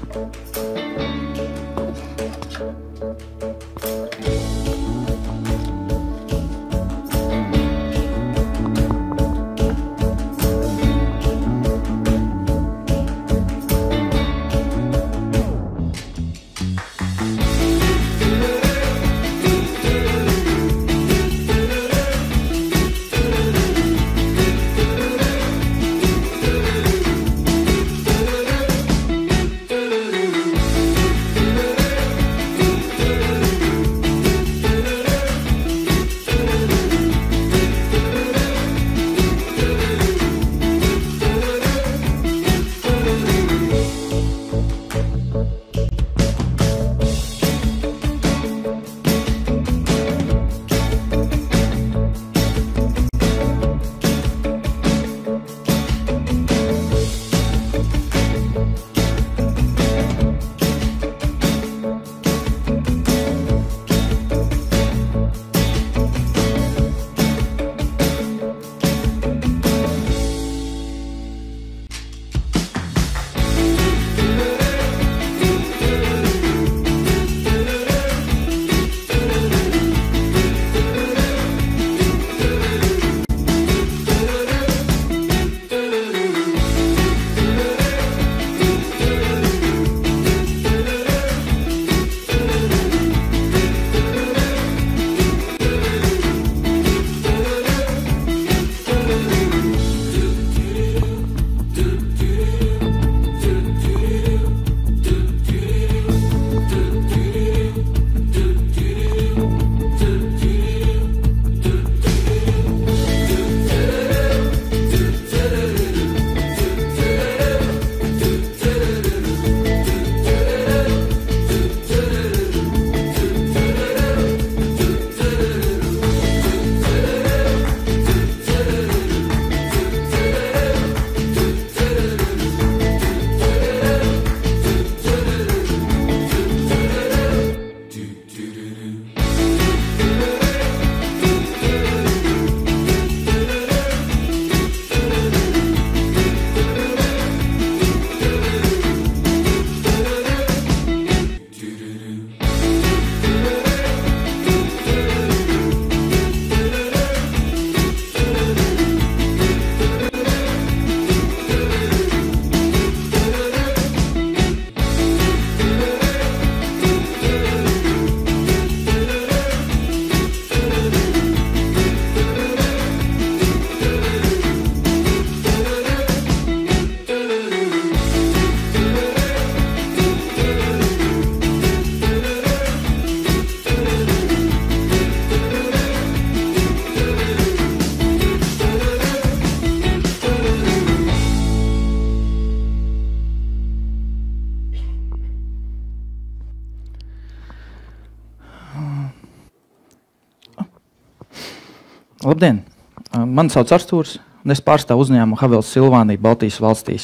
Labdien! Mani sauc Arstūrs, un es pārstāvu uzņēmumu Havels Silvānija Baltijas valstīs.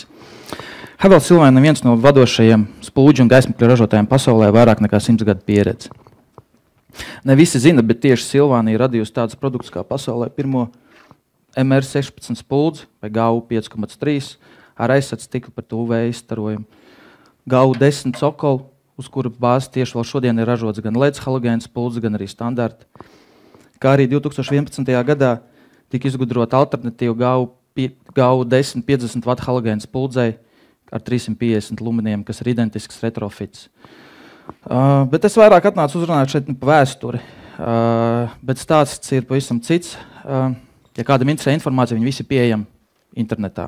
Havels Silvānija ir viens no vadošajiem spūģu un gaismakļu ražotājiem pasaulē, vairāk nekā 100 gadu pieredze. Ne visi zina, bet tieši Silvānija radījusi tādus produktus kā pasaulē pirmo MR16 spuldzi vai GAU 5,3 ar aizsardz stiklu pret UV izstarojumu, GAU 10 cokolu, uz kura bāzi tieši vēl šodien ir ražots gan LED halogēna spuldzi, gan arī standarti. Kā arī 2011. gadā tika izgudrota alternatīva GAU 10 50 W halogēna spuldzei ar 350 lumeniem, kas ir identisks retrofits. Bet es vairāk atnācu uzrunāt šeit pa vēsturi, bet stāsts ir pavisam cits. Ja kādam interesē informācija, viņi visi pieejami internetā.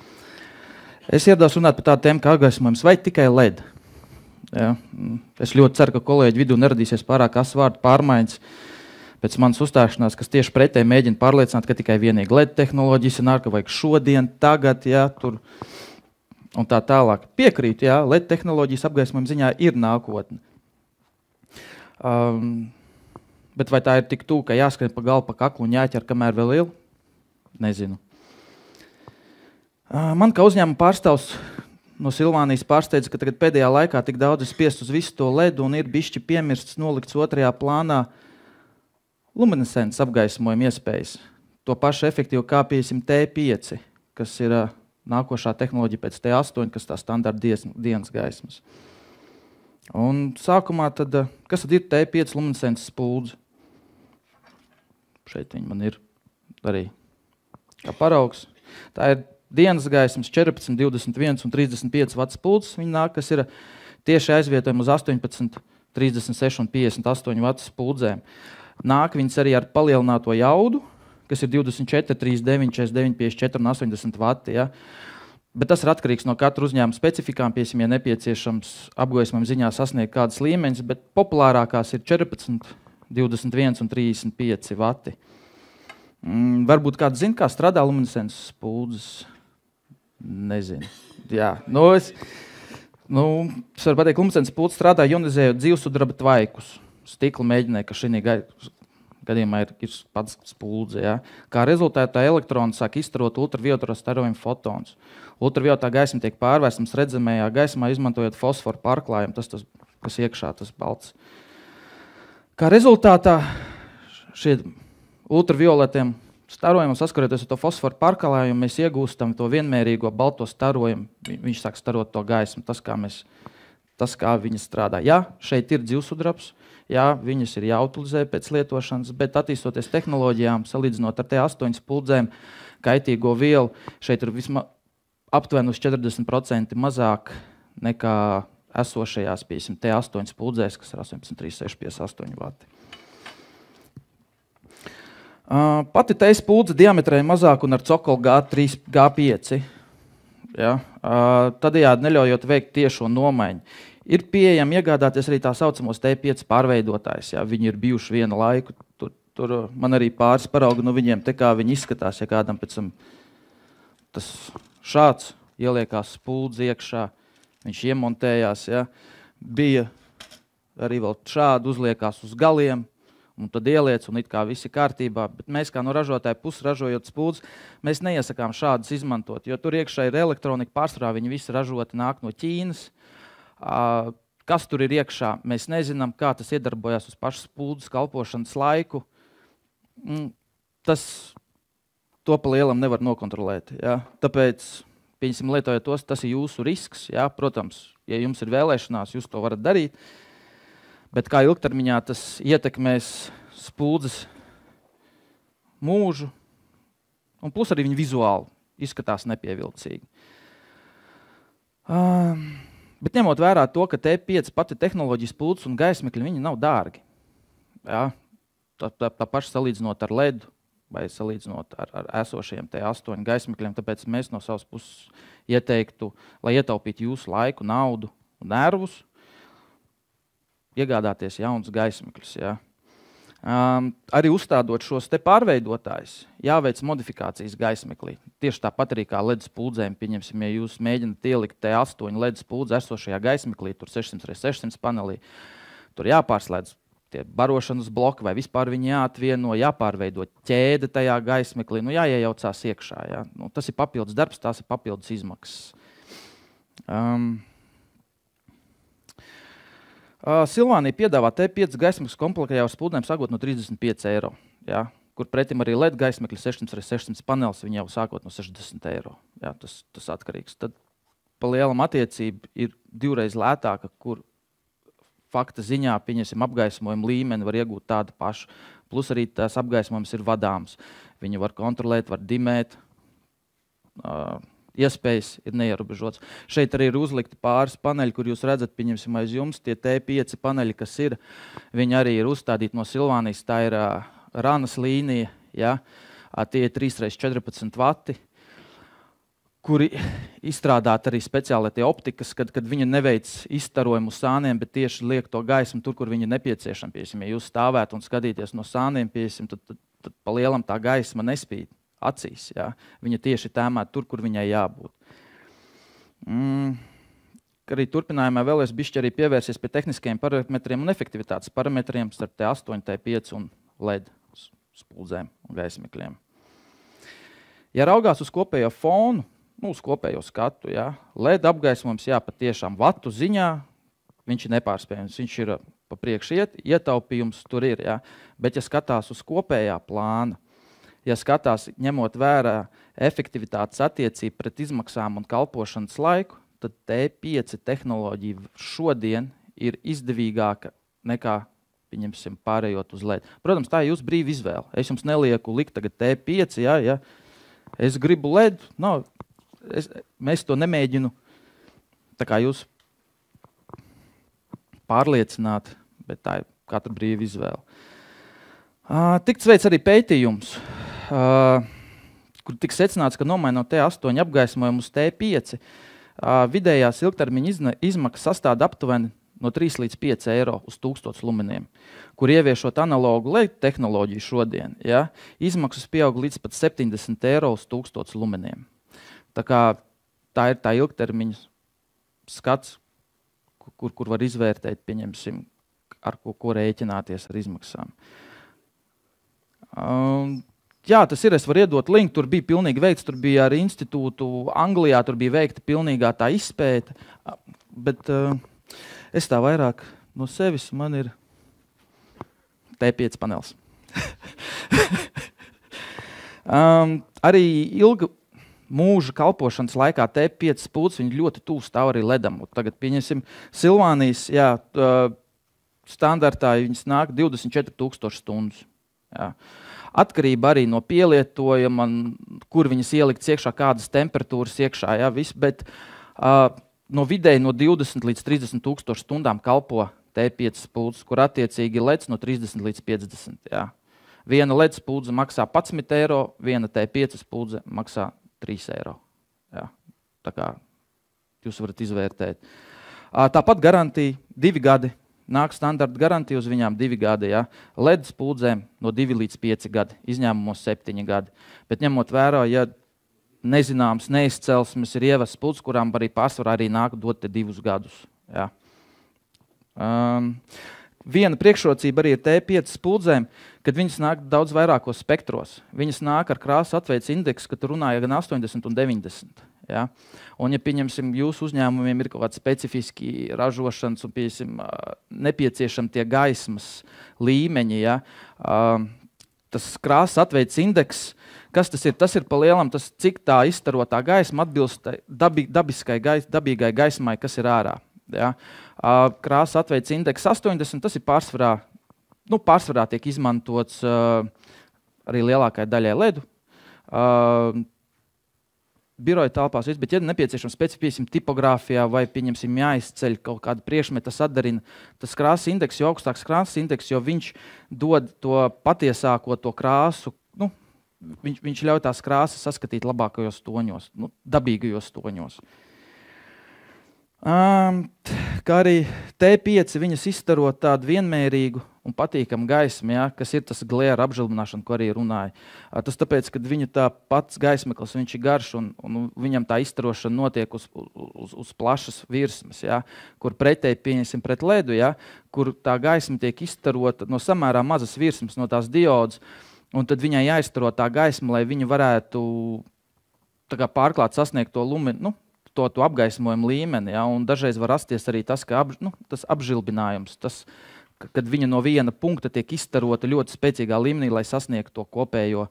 Es ierados runāt par tādu tēmu kā apgaismojums vai tikai LED. Ja? Es ļoti ceru, ka kolēģi vidū neradīsies pārāk asvārdu pārmaiņas pēc manas uzstāšanās, kas tieši pretēji mēģina pārliecināt, ka tikai vienīgi LED tehnoloģijas ir nāk, ka vajag šodien, tagad, ja, tur un tā tālāk. Piekrīt, ja, LED tehnoloģijas apgaismojuma ziņā ir nākotne. Bet vai tā ir tik tū, ka jāskrien pa galvu, pa kaklu un jāķer, kamēr vēl ir? Nezinu. Man kā uzņēmuma pārstāvs no Silvānijas pārsteidza, ka tagad pēdējā laikā tik daudz ir spiest uz visu to LED un ir bišķi piemirsts nolikts otrajā plānā luminescents apgaismojuma iespējas. To pašu efektīvu kā piesim T5, kas ir nākošā tehnoloģija pēc T8, kas tā standarta dienas gaismas. Un sākumā tad, kas tad ir T5 luminescences spuldze? Šeit viņi man ir arī kā paraugs. Tā ir dienas gaismas 14, 21 un 35 vats spuldzes. Viņi nāk, kas ir tieši aizvietojumi uz 18, 36 un 58 vats spuldzēm. Nāk viņas arī ar palielināto jaudu, kas ir 24, 39, 49, 54 un 80 vati. Ja? Bet tas ir atkarīgs no katra uzņēmuma specifikām, piemēram, ja nepieciešams apgaismojuma ziņā sasniegt kādas līmeņas, bet populārākās ir 14, 21 un 35 vati. Varbūt kāds zina, kā strādā luminescences spuldzes? Nezinu. Jā, es varu pateikt, luminescences spuldzes strādā ionizējot dzīvsudraba tvaikus. Stikla mēģināja, ka šī gadījumā ir pats spuldze. Ja? Kā rezultātā elektroni sāk izstarot ultravioletā starojumu fotons. Ultravioletā gaisma tiek pārvērstams redzamajā gaismā, izmantojot fosforu pārklājumu, tas, kas iekšā, tas balts. Kā rezultātā šie ultravioletiem starojumam saskaroties ar to fosforu pārklājumu, mēs iegūstam to vienmērīgo balto starojumu. Viņš sāk starot to gaismu, tas, kā viņi strādā. Jā, šeit ir dzīvsudrabs, jā, viņas ir jāutilizē pēc lietošanas, bet attīstoties tehnoloģijām, salīdzinot ar T8 spuldzēm, kaitīgo vielu, šeit ir aptuveni uz 40% mazāk nekā esošajās, piemēram, T8 spuldzēs, kas ir 18, 36, 58 vati. Pati T-spuldze diametrē mazāk un ar cokolu G3, G5. Ja? Tādējādi neļaujot veikt tiešo nomaiņu. Ir pieejami iegādāties arī tā saucamos T5 pārveidotājs. Ja? Viņi ir bijuši vienu laiku. Tur man arī pāris parauga no viņiem, te kā viņi izskatās, ja kādam pēc tam tas šāds ieliekās spuldze iekšā, viņš iemontējās. Ja? Bija arī vēl šādi uzliekās uz galiem, un tad ieliec, un it kā viss ir kārtībā, bet mēs kā no ražotāja puses ražojot spuldzi, mēs neiesakām šādas izmantot, jo tur iekšā ir elektronika, pārsvarā viņi visi ražoti nāk no Ķīnas. Kas tur ir iekšā, mēs nezinām, kā tas iedarbojas uz pašu spuldzes kalpošanas laiku. To pa lielam nevar nokontrolēt. Ja? Tāpēc, pieņemsim, lietojot tos, tas ir jūsu risks. Ja? Protams, ja jums ir vēlēšanās, jūs to varat darīt. Bet kā ilgtermiņā tas ietekmēs spuldzes mūžu, un plus arī viņi vizuāli izskatās nepievilcīgi. Bet ņemot vērā to, ka T5 pati tehnoloģijas spuldzes un gaismekļi, viņi nav dārgi. Ja? Tā paša salīdzinot ar LED vai salīdzinot ar esošajiem T8 gaismekļiem, tāpēc mēs no savas puses ieteiktu, lai ietaupītu jūsu laiku, naudu un nervus, iegādāties jaunus gaismekļus. Ja. Arī uzstādot šos te pārveidotājus, jāveic modifikācijas gaismeklī. Tieši tāpat arī kā LED spuldzēm, pieņemsim, ja jūs mēģināt ielikt T8 LED spuldzi esošajā gaismeklī, tur 600x600 panelī, tur jāpārslēdz tie barošanas bloki vai vispār viņi jāatvieno, jāpārveido ķēde tajā gaismeklī, jāiejaucās iekšā. Ja. Tas ir papildus darbs, tās ir papildus izmaksas. Silvānija piedāvā T5 gaismekļus komplektā ar spuldēm sākot no 35 eiro, ja, kur pretim arī LED gaismekļi 600x600 panelis viņi jau sākot no 60 eiro. Ja, tas atkarīgs. Tad pa lielam attiecība ir 2 reizes lētāka, kur fakta ziņā, pieņemsim, apgaismojuma līmeni var iegūt tādu pašu. Plus arī tās apgaismojums ir vadāms. Viņi var kontrolēt, var dimēt. Iespējas ir neierobežotas. Šeit arī ir uzlikti pāris paneļi, kur jūs redzat, pieņemsim aiz jums, tie T5 paneļi, kas ir, viņi arī ir uzstādīti no Silvānijas, tā ir ranas līnija, ja? Tie ir 3x14 vati, kuri izstrādāti arī speciāli tie optikas, kad viņi neveic izstarojumu uz sāniem, bet tieši liek to gaismu tur, kur viņi nepieciešami. Piesim, ja jūs stāvētu un skatīties no sāniem, piesim, tad pa lielam tā gaisma nespīd acīs. Ja? Viņa tieši tēmēt tur, kur viņai jābūt. Arī turpinājumā vēlēs bišķi arī pievērsies pie tehniskajiem parametriem un efektivitātes parametriem starp T8, T5 un LED spuldzēm un gaismekļiem. Ja raugās uz kopējo fonu, uz kopējo skatu, ja, LED apgaismojums, patiešām vatu ziņā, viņš ir nepārspējams, viņš ir pa priekšu ietaupījums tur ir, ja, bet ja skatās uz kopējā plāna, ja skatās ņemot vērā efektivitātes attiecību pret izmaksām un kalpošanas laiku, tad T5 tehnoloģija šodien ir izdevīgāka nekā, pieņemsim, pārējot uz LED. Protams, tā ir jūsu brīva izvēle. Es jums nelieku likt tagad T5, ja es gribu LED, mēs to nemēģinu, tā kā jūs pārliecināt, bet tā ir katra brīva izvēle. Tiks veids arī pētījums, kur tiks secināts, ka nomainot T8 apgaismojumu uz T5, vidējās ilgtermiņa izmaksas sastāda aptuveni no 3 līdz 5 eiro uz 1000 lumeniem, kur ieviešot analogu LED tehnoloģiju šodien, izmaksas pieaug līdz pat 70 eiro uz 1000 lumeniem. Tā ir tā ilgtermiņa skats, kur var izvērtēt, pieņemsim, ar ko rēķināties ar izmaksām. Jā, tas ir, es varu iedot linku, tur bija pilnīgi veikts, tur bija ar institūtu Anglijā, tur bija veikta pilnīgā tā izpēta, bet es tā vairāk no sevis, man ir T5 panels. Arī ilga mūža kalpošanas laikā T5 spults, viņi ļoti tuvu stāv arī ledam. Tagad pieņemsim Silvānijas, standartā viņas nāk 24,000 stundas. Jā. Atkarība arī no pielietojuma, kur viņas ielikts iekšā, kādas temperatūras iekšā, bet no vidēji no 20 līdz 30,000 stundām kalpo T5 spults, kur attiecīgi LEDs no 30 līdz 50. Jā. Viena LED spuldze maksā 11 eiro, viena T5 spuldze maksā 3 eiro. Jā. Tā kā jūs varat izvērtēt. Tāpat garantija 2 gadi. Nāk standarta garantija uz viņām 2 gadi. Ja? LED spuldzēm no 2 līdz 5 gadi, izņēmumos 7 gadi. Bet ņemot vērā, ja nezināms neizcelsmes ir ievests spuldzes, kurām arī pārsvarā arī nāk dot 2 gadus. Ja? Viena priekšrocība arī ir T5 spuldzēm, kad viņas nāk daudz vairākos spektros. Viņas nāk ar krāsu atveids indeksu, kad runāja gan 80 un 90. Ja? Un, ja pieņemsim, jūsu uzņēmumiem ir kaut kādi specifiski ražošanas un nepieciešami tie gaismas līmeņi, tas krāsas atveids indeks, kas tas ir? Tas ir pa lielam, cik tā izstarotā gaisma atbilst dabīgai gaismai, kas ir ārā. Ja? Krāsas atveids indeks 80, tas ir pārsvarā tiek izmantots arī lielākai daļai ledu. Biroja telpās, bet ja nepieciešams specifiski tipogrāfijā vai pieņemsim jāizceļ kaut kādu priekšmetu, tas atdarina tas krāsas indeks, jo augstāks krāsas indeks, jo viņš dod to patiesāko to krāsu, viņš ļauj tās krāsas saskatīt labākajos toņos, dabīgajos toņos. Kā arī T5 viņas izstaro tādu vienmērīgu un patīkamu gaismu, kas ir tas glēra apžilbināšana, ko arī runāja. Tas tāpēc, ka viņu tā pats gaismeklis, viņš ir garš un viņam tā izstarošana notiek uz plašas virsmas, kur pretēji pieņemsim pret ledu, kur tā gaisma tiek izstarota no samērā mazas virsmas, no tās diodas, un tad viņai jāizstaro tā gaisma, lai viņa varētu tā kā pārklāt sasniegt to lumenu, to apgaismojumu līmeni, un dažreiz var rasties arī tas, ka tas apžilbinājums, kad viņa no viena punkta tiek izstarota ļoti spēcīgā līmenī, lai sasniegtu to kopējo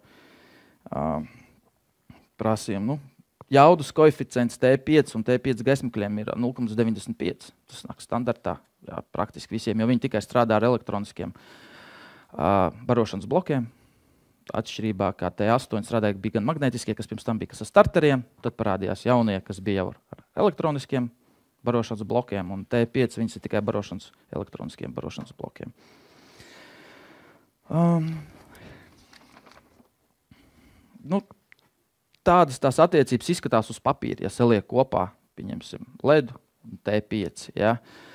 prasījumu. Jaudas koeficients T5 un T5 gaismakļiem ir 0,95. Tas nāk standartā praktiski visiem, jo viņi tikai strādā ar elektroniskiem barošanas blokiem. Atšķirībā kā T8 strādāja, bija gan magnētiskie, kas pirms tam bija ar starteriem, tad parādījās jaunie, kas bija jau ar elektroniskiem barošanas blokiem, un T5 viņas ir tikai elektroniskiem barošanas blokiem. Tādas tās attiecības izskatās uz papīra, ja saliek kopā, pieņemsim, LED un T5. Ja?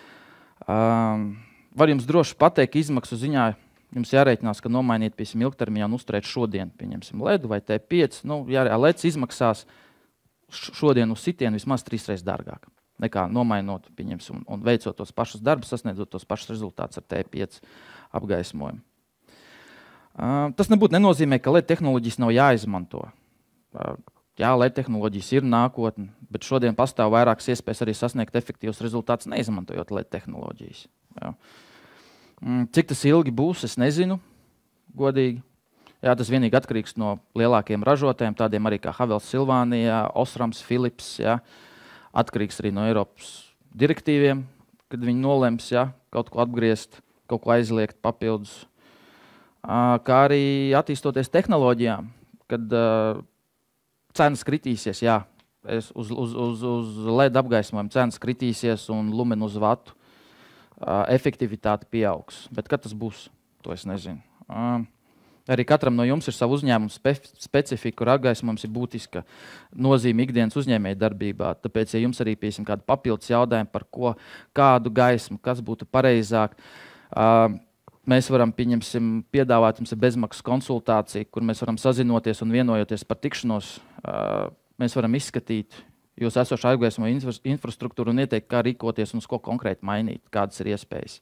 Var jums droši pateikt, izmaksu ziņā, jums jārēķinās, ka nomainīt ilgtermiņā un uzturēt šodien, pieņemsim, LED vai T5. LEDs izmaksās šodien uz sitienu vismaz 3 reizes dārgāk nekā nomainot, pieņemsim, un veicot tos pašus darbus, sasniedzot tos pašus rezultātus ar T5 apgaismojumu. Tas nebūtu nenozīmē, ka LED tehnoloģijas nav jāizmanto. LED tehnoloģijas ir nākotne, bet šodien pastāv vairākas iespējas arī sasniegt efektīvus rezultātus, neizmantojot LED tehnoloģijas. Jā. Cik tas ilgi būs, es nezinu, godīgi. Jā, tas vienīgi atkarīgs no lielākiem ražotājiem, tādiem arī kā Havels Silvānija, Osrams, Philips. Jā. Atkarīgs arī no Eiropas direktīviem, kad viņi nolems kaut ko atgriezt, kaut ko aizliegt papildus. Kā arī attīstoties tehnoloģijām, kad cenas kritīsies, uz LED apgaismojumu cenas kritīsies un lumenu uz vatu efektivitāte pieaugs. Bet kad tas būs, to es nezinu. Arī katram no jums ir savu uzņēmumu specifika, kur apgaismojums ir būtiska nozīme ikdienas uzņēmēja darbībā. Tāpēc, ja jums arī kāda papildus jautājuma par ko, kādu gaismu, kas būtu pareizāk, mēs varam piedāvāt jums bezmaksas konsultāciju, kur mēs varam sazinoties un vienojoties par tikšanos. Mēs varam izskatīt jūsu esošo apgaismojumu infrastruktūru un ieteikt, kā rīkoties un uz ko konkrēti mainīt, kādas ir iespējas.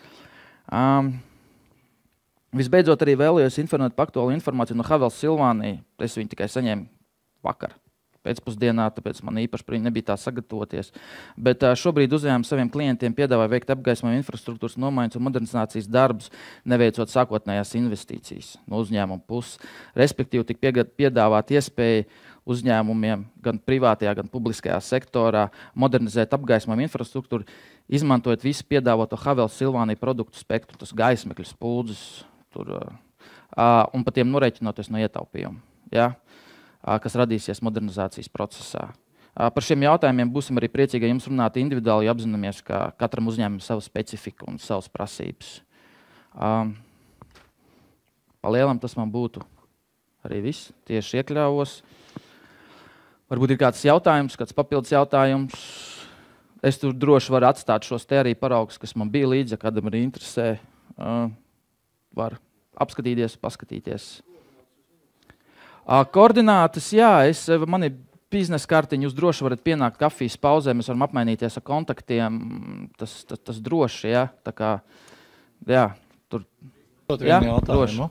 Visbeidzot, arī vēlējos informēt par aktuālu informāciju no Havels Silvānija. Es viņu tikai saņēmu vakar pēcpusdienā, tāpēc man īpaši nebija tā sagatavoties. Bet šobrīd uzņēmums saviem klientiem piedāvā veikt apgaismojumu infrastruktūras nomaiņas un modernizācijas darbus, neveicot sākotnējās investīcijas no uzņēmuma puses. Respektīvi, tik piedāvāt iespēju uzņēmumiem gan privātajā, gan publiskajā sektorā modernizēt apgaismojumu infrastruktūru, izmantojot visu piedāvāto Havels Silvānija produktu spektru, tas gaismekļus, spuldzus, un par tiem norēķinoties no ietaupījuma. Kas radīsies modernizācijas procesā. Par šiem jautājumiem būsim arī priecīgi, ja jums runāt individuāli, ja apzināmies, ka katram uzņēmumam ir sava specifika un savas prasības. Palielam tas man būtu arī viss. Tieši iekļāvos. Varbūt ir kāds jautājums, kāds papildus jautājums. Es tur droši varu atstāt šos te arī paraugus, kas man bija līdzi, ja kādam arī interesē. Var apskatīties, paskatīties. Koordinātas, man ir biznesa kartiņa, jūs droši varat pienākt kafijas pauzē, mēs varam apmainīties ar kontaktiem, tas droši, tā kā, tur, droši.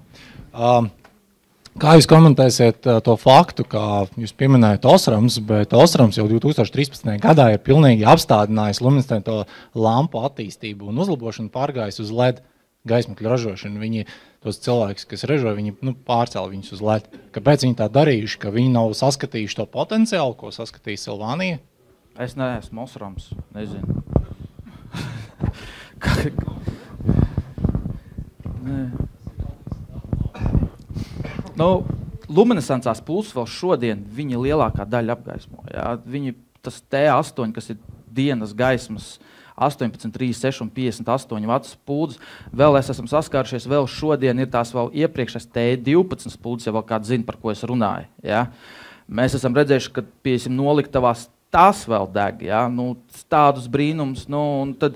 Kā jūs komentēsiet to faktu, kā jūs pieminējat Osrams, bet Osrams jau 2013. gadā ir pilnīgi apstādinājis luminescento lampu attīstību un uzlabošanu, pārgājis uz LED gaismekļu ražošanu. Viņi, tos cilvēkus, kas ražo, viņi pārcēla viņus uz LED. Kāpēc viņi tā darījuši, ka viņi nav saskatījuši to potenciālu, ko saskatīja Silvānija? Es neesmu Osrams, nezinu. Luminescencās pulses vēl šodien viņa lielākā daļa apgaismo. Tas T8, kas ir dienas gaismas, 18, 36 un 58 vatus spuldzes. Vēl es esmu saskārušies, vēl šodien ir tās vēl iepriekšējās T12 spuldzes, ja vēl kāds zina, par ko es runāju. Mēs esam redzējuši, ka noliktavās tās vēl deg. Tādus brīnums. Un tad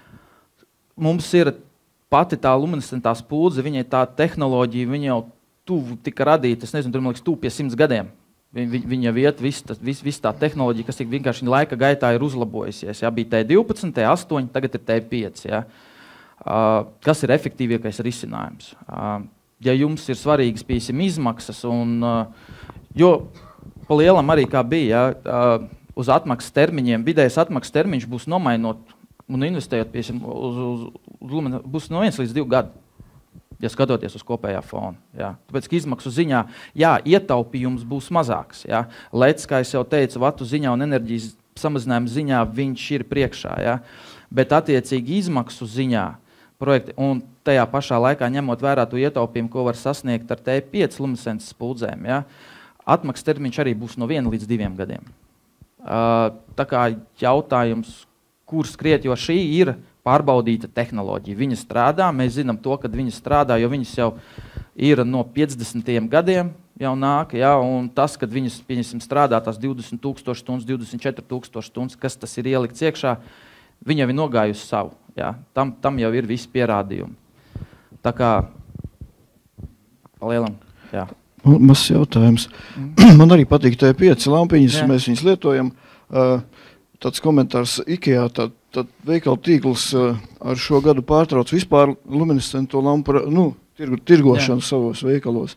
mums ir pati tā luminescentā spuldze, viņai tā tehnoloģija, viņa jau tuvu tika radīta, es nezinu, tur man liekas tuvu pie 100 gadiem. Viņa vieta, viss tā tehnoloģija, kas vienkārši laika gaitā ir uzlabojusies. Bija T12, T8, tagad ir T5. Kas ir efektīvākais risinājums? Ja jums ir svarīgas izmaksas, jo pa lielam arī kā bija, uz atmaksas termiņiem, vidējais atmaksas termiņš būs nomainot un investējot būs no 1 līdz 2 gadu. Ja skatoties uz kopējā fona. Tāpēc, ka izmaksu ziņā, ietaupījums būs mazāks. LEDs, kā es jau teicu, vatu ziņā un enerģijas samazinājuma ziņā viņš ir priekšā. Bet attiecīgi izmaksu ziņā projekti, un tajā pašā laikā ņemot vērā to ietaupījumu, ko var sasniegt ar T5 luminescences spuldzēm, atmaksas termiņš arī būs no 1 līdz 2 gadiem. Tā kā jautājums, kur skriet, jo šī ir pārbaudīta tehnoloģija. Viņa strādā, mēs zinām to, kad viņa strādā, jo viņas jau ir no 50. gadiem jau nāk, un tas, kad viņas, strādā tās 20,000 stundas, 24,000 stundas, kas tas ir ielikts iekšā, viņa jau ir nogājusi savu. Tam jau ir visi pierādījumi. Tā kā palielam, Mazs jautājums. Man arī patīk T5 lampiņas, mēs viņas lietojam. Tāds komentārs IKEA, tad veikalu tīkls ar šo gadu pārtrauc vispār luminescento lampu tirgošanu savos veikalos.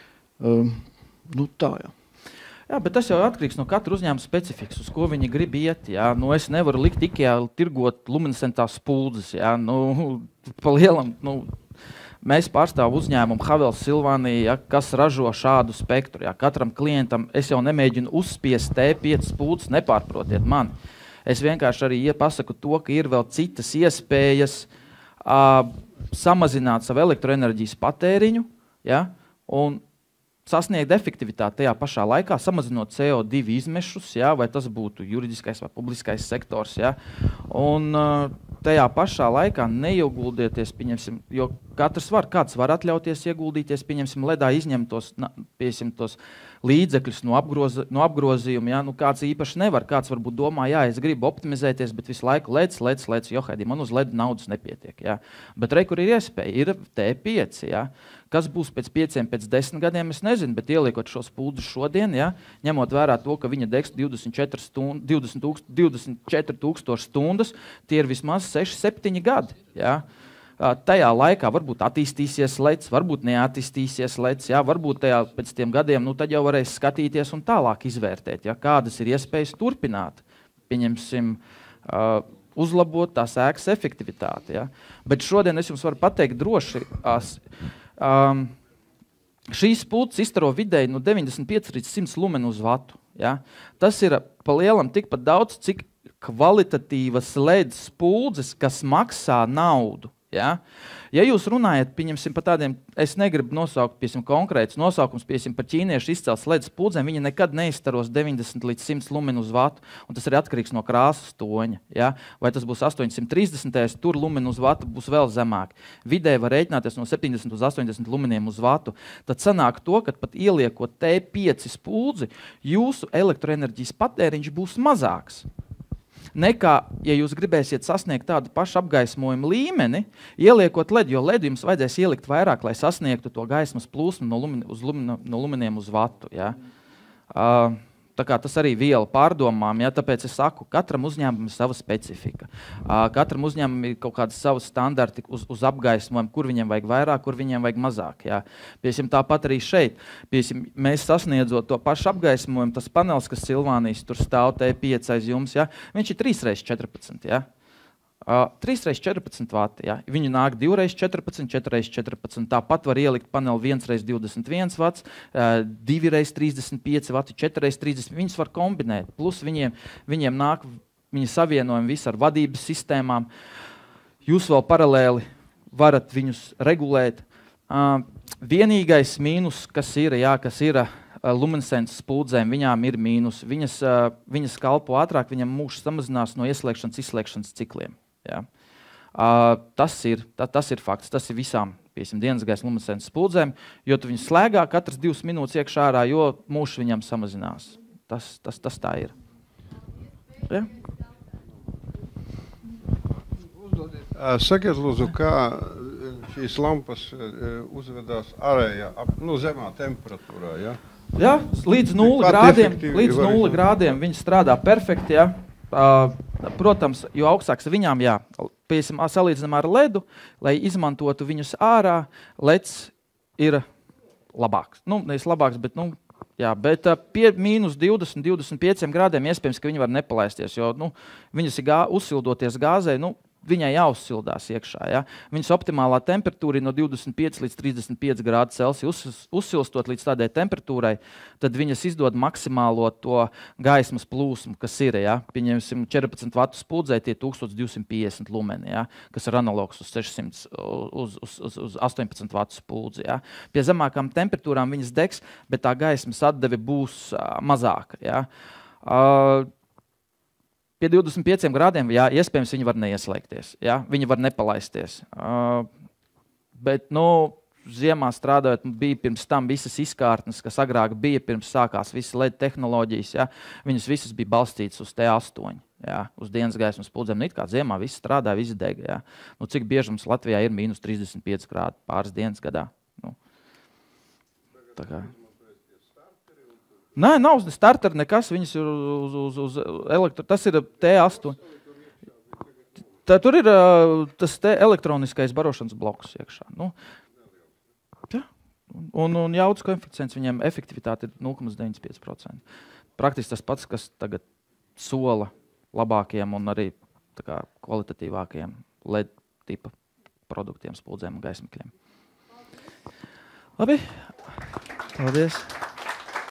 Tā. Bet tas jau atkarīgs no katra uzņēmuma specifikas, uz ko viņi grib iet. Es nevaru likt IKEA tirgot luminescentās spuldzes. Pa lielam, Mēs pārstāvam uzņēmumu Havels Silvānija, ja, kas ražo šādu spektru. Ja. Katram klientam es jau nemēģinu uzspiest T5 spuldzes, nepārprotiet mani. Es vienkārši arī pasaku to, ka ir vēl citas iespējas samazināt savu elektroenerģijas patēriņu, ja, un sasniegt efektivitāti tajā pašā laikā, samazinot CO2 izmešus, ja, vai tas būtu juridiskais vai publiskais sektors. Ja, un tajā pašā laikā neieguldieties, pieņemsim, jo kāds var atļauties ieguldīties, pieņemsim, ledā izņemt tos līdzekļus no apgrozījuma, ja, nu kāds īpaši nevar, kāds varbūt domā, jā, es gribu optimizēties, bet visu laiku lec, johaidī, man uz ledu naudas nepietiek, ja. Bet kur ir iespēja, ir T5, ja. Kas būs pēc 5, pēc 10 gadiem, es nezinu, bet ieliekot šo spuldzi šodien, ja, ņemot vērā to, ka viņa degs 24 tūkstoši stundas, tie ir vismaz 6-7 gadi, ja. Tajā laikā varbūt attīstīsies leds, varbūt neattīstīsies leds, ja, varbūt pēc tiem gadiem, nu tad jau varēs skatīties un tālāk izvērtēt, ja, kādas ir iespējas turpināt, pieņemsim, uzlabot tās ēkas efektivitāti. Ja. Bet šodien es jums varu pateikt droši, šīs spuldzes izstaro vidēji no 95 līdz 100 lumenu uz vatu. Ja. Tas ir pa lielam tikpat daudz, cik kvalitatīvas LED spuldzes, kas maksā naudu. Ja? Ja jūs runājat, pieņemsim, par tādiem, es negribu nosaukt, pieņemsim, konkrētus nosaukums, pieņemsim, par ķīniešu izcels LED spuldzēm, viņi nekad neizstaros 90 līdz 100 lumenu uz vatu, un tas arī atkarīgs no krāsas toņa. Ja? Vai tas būs 830, tur lumenu uz vatu būs vēl zemāk. Vidēji var rēķināties no 70 uz 80 lumeniem uz vatu. Tad sanāk to, ka pat ieliekot T5 spuldzi, jūsu elektroenerģijas patēriņš būs mazāks. Nekā, ja jūs gribēsiet sasniegt tādu pašu apgaismojumu līmeni, ieliekot LED, jo LED jums vajadzēs ielikt vairāk, lai sasniegtu to gaismas plūsmu no lumeniem uz vatu. Ja. Tā kā tas arī viela pārdomām, ja, tāpēc es saku, katram uzņēmumam ir sava specifika. Katram uzņēmumam ir kaut kādi savi standarti uz apgaismojumu, kur viņiem vajag vairāk, kur viņiem vajag mazāk. Ja. Piemēram, tāpat arī šeit. Piemēram, mēs sasniedzot to pašu apgaismojumu, tas panels, kas Silvānijas tur stāv T5 aiz jums, ja, viņš ir 3x14. Ja. 3x14 vati, ja. Viņi nāk 2x14, 4x14. Tāpat var ielikt paneli 1x21 vats, 2x35 vati, 4x30. Viņus var kombinēt. Plus viņiem nāk viņi savienojumi visi ar vadības sistēmām. Jūs vēl paralēli varat viņus regulēt. Vienīgais mīnus, kas ir luminescences spuldzēm, viņām ir mīnus. Viņas kalpo ātrāk, viņam mūžs samazinās no ieslēgšanas, izslēgšanas cikliem. Ja. Tas ir fakts, tas ir visām dienas gaisa luminescences spuldzēm, jo tu viņus slēgā katras 2 minūtes iekšā ārā, jo mūžs viņam samazinās. Tas tā ir. Ja. Sakiet, lūdzu, kā šīs lampas uzvedās ārējā, zemā temperatūrā, ja? Ja, līdz 0 grādiem viņi strādā perfekti, ja. Protams, jo augstāks viņām, jā, salīdzinām ar ledu, lai izmantotu viņus ārā, leds ir labāks. Nu, nevis labāks, bet, jā, bet pie mīnus 20-25 grādiem iespējams, ka viņi var nepalaisties, jo, viņas ir uzsildoties gāzē, viņai jāuzsildās iekšā. Ja? Viņas optimālā temperatūra ir no 25 līdz 35 grādu Celsius. Uzsilstot līdz tādai temperatūrai, tad viņas izdod maksimālo to gaismas plūsmu, kas ir. Ja? Pieņemsim 14 vatu spuldzē, tie 1250 lumeni, ja? Kas ir analogs uz 600, uz 18 vatu spuldzi. Ja? Pie zemākām temperatūrām viņas degs, bet tā gaismas atdeve būs mazāka. Ja? Pie 25 grādiem, jā, iespējams, viņi var neieslēgties, jā, viņi var nepalaisties. Bet, ziemā strādājot, bija pirms tam visas izkārtnes, kas agrāk bija, pirms sākās visas LED tehnoloģijas, jā, viņas visas bija balstītas uz T8, jā, uz dienas gaismas spuldzīm. It kā ziemā viss strādāja, viss dega, jā. Cik bieži mums Latvijā ir mīnus 35 grādi pāris dienas gadā? Tā kā. Nē, nav starteri nekas, viņas ir uz elektro, tas ir T8. Tur ir tas elektroniskais barošanas bloks iekšā. Ja. Un jaudas koeficients viņiem efektivitāte ir 0,95%. Praktiski tas pats, kas tagad sola labākiem un arī tā kā kvalitatīvākiem LED tipa produktiem, spuldzēm un gaismakļiem. Labi. Paldies.